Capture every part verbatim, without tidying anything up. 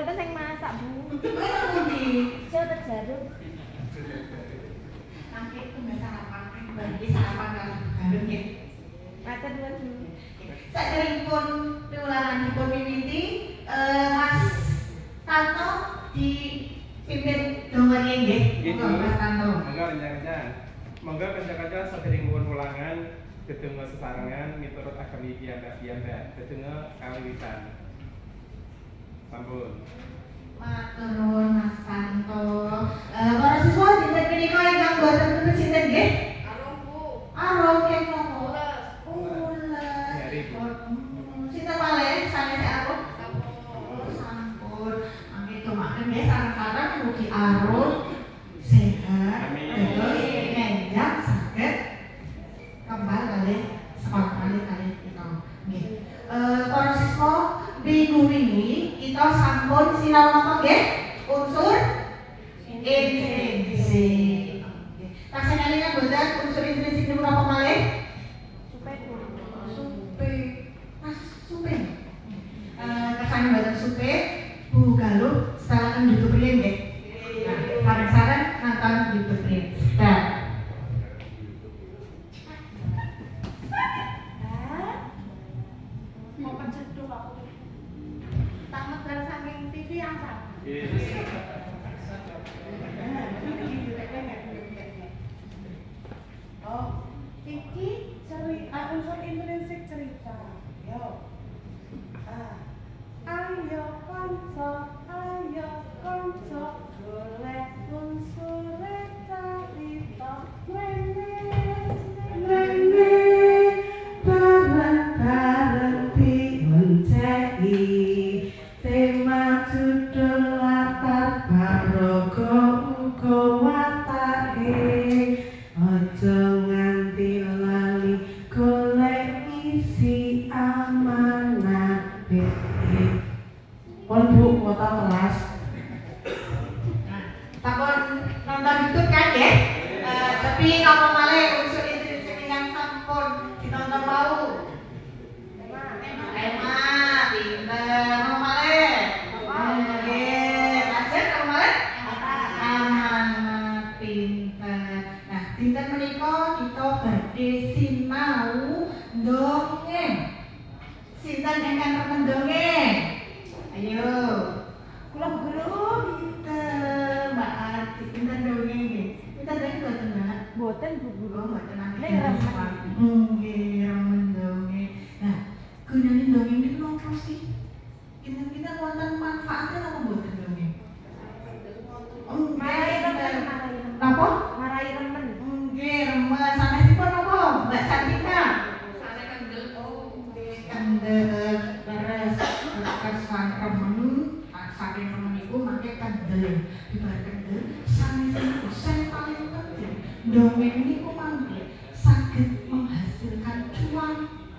mboten sing masak, Bu. Pundi? Soto jaruk. Nanti itu nggak sarapan, berarti sarapan kalau garut ya. Matur nuwun, Bu. Saderengipun piwulanganipun miwiti Mas Tanto dipimpin donga nggih. Monggo Mas Tanto. Monggo rencang-rencang. Monggo kanca-kanca saderengipun ulangan gedunga sesarengan miturut agami piyambak-piyambak. Gedunga kawiwitan. Sampun. Matur nuwun Mas Tanto. Eh para siswa dinten menika ingkang boten pun sinten nggih? Arung, Bu. Arung keng nopo? Ules. Ules. Nyari, Bu. Sinten malih sanes arung? Sampun. Sampun. Mangke doaken nggih sareng-sareng mugi arung sehat. Amin. Terus ngenjak saged kembali kalih sekolah kalih kalih kita. Nggih. Eh para siswa minggu ini kita sampun sinau napa nggih? Unsur intrinsik. Taksih elingan boten unsur intrinsik niku napa malih? Supe, Bu. Supe. Mas supe. Eh kersane boten supe, Bu Galuh setelah YouTube riyen nggih. Nah, sareng-sareng nonton YouTube riyen. Start. Mau penceduk aku. Tamat dari saking T V yang sama. Oh, iki cerita unsur intrinsik cerita. Yo. Ah. Ayo konco, ayo konco, golek unsur cerita. Rene, rene, bareng-bareng dionceki. Tema judul latar paraga uga watake. Aja nganti lali golek isi amanate. Pun Bu foto kelas. Nah, sampun nonton YouTube kan ya? Eh, tapi kalau malih unsur intrinsik yang sampun ditonton mau. Tema, pinter, mau malih. Oke, lanjut kalau malih. Amanat pinter. Nah, dinten menika kita badhe sinau dongeng. Sinten ingkang remen dongeng? Ayo. Kula guru pinter, Mbak Ati. Pinter dongeng nggih. Pinter dongeng boten, Mbak? Boten, Bu Guru. Oh, mboten nate. Nek remen. Nggih, remen dongeng. Nah, gunane dongeng niku napa sih? Kita-kita wonten manfaatnya apa mboten dongeng? Marai remen, marai remen. Napa? Marai remen. Nggih, remen. Sanesipun napa, Mbak Cantika? Sare kendel. Oh, nggih, kendel. Leres kesan remen, saking remen iku mangke kendel. Dibar kendel, sanesipun sing paling penting. Dongeng niku mangke saged menghasilkan cuan.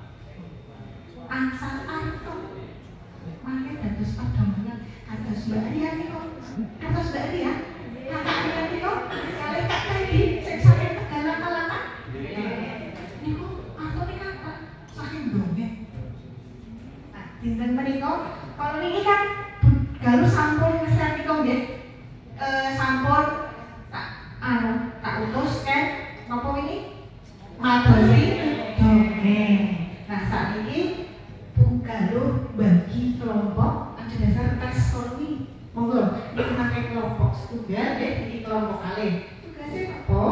Angsal arto. Mangke dados padhamangan kados Mbak Ria niku. Kados Mbak Ria. Kakak Ria niku kalih Kak Teddy sing saking Tegalan Kalakan. Niku artone kata saking dongeng. Nah, dinten menika kalau niki kan Galuh sampun ngeser niku nggih. Eh sampun tak anu tak utus kan napa wingi? Materi dongeng. Nah, sakniki Bu Galuh bagi kelompok ada dasar tes koloni. Monggo niki pakai kelompok setunggal nggih, iki kelompok kalih. Tugasnya apa?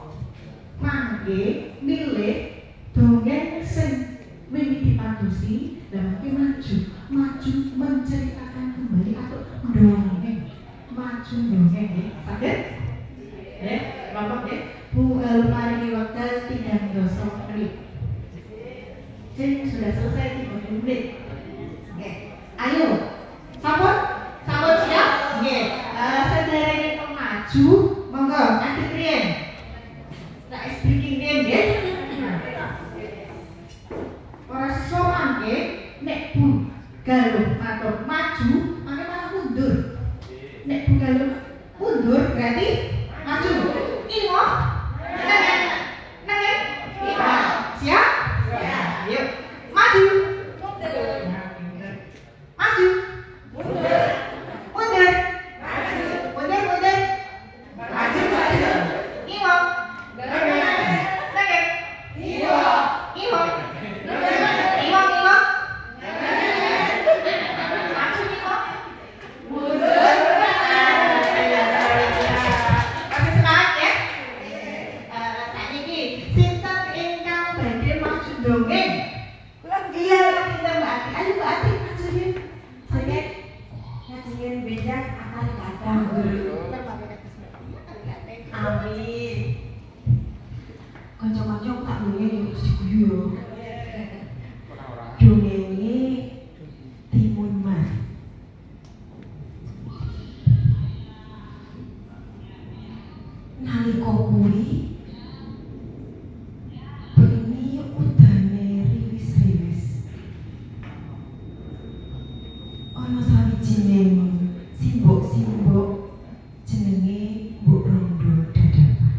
Mangke milih dongeng sing mimpi dipadosi dan mungkin maju, maju menceritakan kembali atau dongeng, maju dongeng nggih. Saged? Nggih, kelompok nggih. Bu Galuh paringi wekdal tiga dosa menit. Jadi sudah selesai tiga puluh menit. Oke, ayo, sampun, sampun siap? Oke, uh, sederhana pemaju, monggo, nanti kriyen. Nah, speaking game, ya. Para siswa mangke, nek Bu Galuh matur maju, mangke malah mundur. Nek Bu Galuh mundur, berarti maju. Ingo? Nang, nang, siap? Ayo, maju. Maju. Mundur. nalika kuwi bengi udane riwis-riwis. Ana sawijining simbok-simbok jenenge Mbok Rondo Dadapan.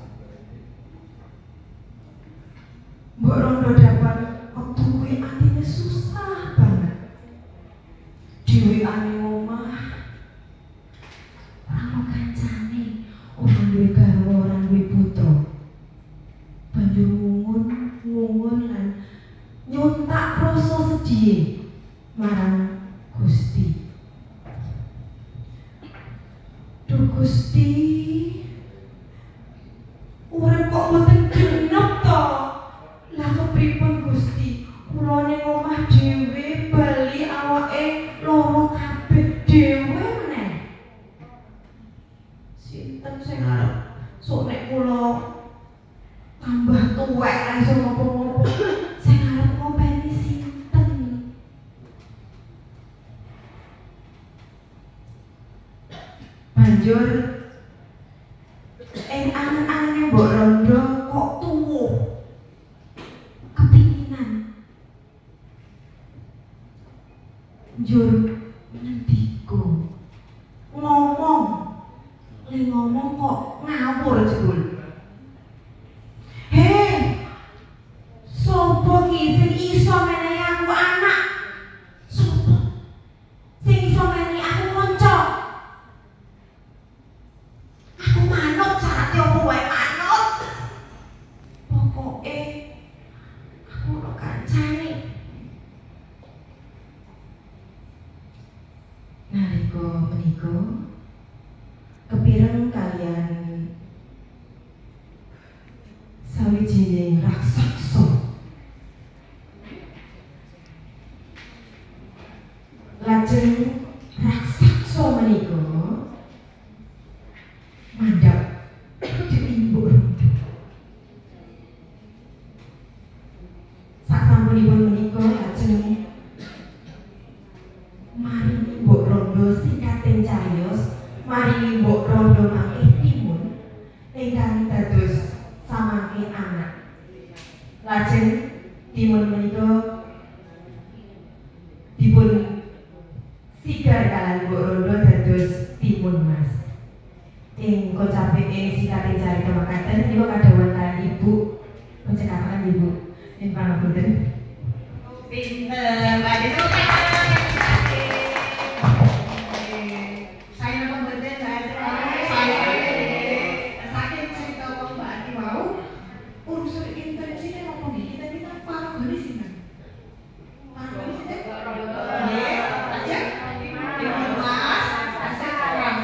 Mbok Rondo Dadapan waktu kuwi atine susah banget. Dheweane omah ora ono kancane, ora duwe garwa, ora duwe putra. Banjur ngungun, ngungun lan nyuntak rasa sedih marang Gusti. Duh Gusti, urip kok mboten genep to. Lah kepripun Gusti? Kula ning omah dhewe bali awake loro kabeh dhewe meneh. Sinten sing arep sok nek kula tambah tuwek ra iso ngopo-ngopo. Sing arep ngopeni sinten? Banjur ing angen-angene Mbok Rondo kok tuwuh kepinginan njur ngendika ngomong le ngomong kok ngawur jebul. Hei, sopo ki sing iso menehi aku anak? Sopo sing iso menehi aku kanca? Aku manut syaratnya apa wae manut. Pokoke aku ora kancane. Nalika menika kepireng kalian sawijining raksasa lajeng raksasa menika mandhap dening Mbok Rondo. Sasampunipun menika lajeng maringi Mbok Rondo singkating cariyos, maringi Mbok Rondo mangke timun ingkang dados samangke anak. Lajeng timun menika dipun sigar kalian Mbok Rondo dados timun mas. Ing kocape ing sikating carita makaten niku kadhawuhan kalian ibu pencekapan ibu ing pangapunten. Pinter, Mbak Dito. Saya napa mboten saking cerita wong Mbak Ati wau unsur intensine napa nggih kita kita paragone sinten? Paragone sinten? Nggih, aja. Mas, asal orang.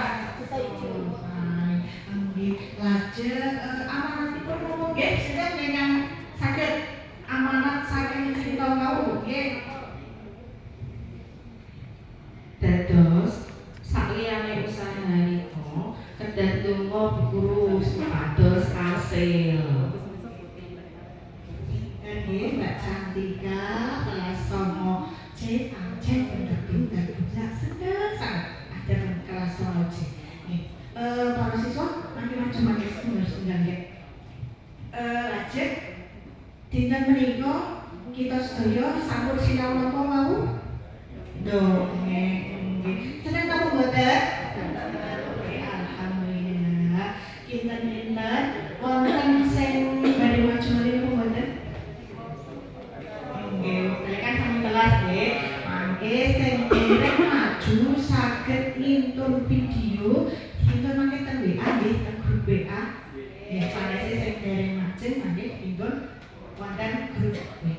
Nggih, lajeng amanatipun ngomong nggih sinten ingkang saged amanat saking cerita wau nggih. Dados sakliyane usahanipun kedah donga guru supados kasil. Nggih, Mbak Cantika kelas songo C Aceh pindah-pindah budak sedang sangat ada kelas songo C. Nggih, eh para siswa macam-macam mangke sedang nggih. Eh lajeng dinten menika kita sedaya sampun sinau napa wau? Dongeng. Seneng apa mboten? Alhamdulillah. Kinten-kinten wonten sing badhe maca napa mboten? Nggih, kan sami kelas nggih. Mangke sing dereng maju saged ngintun video, ngintun mangke ten W A nggih, ten grup W A. Nggih, panese sing dereng majeng mangke ngintun wonten grup W A.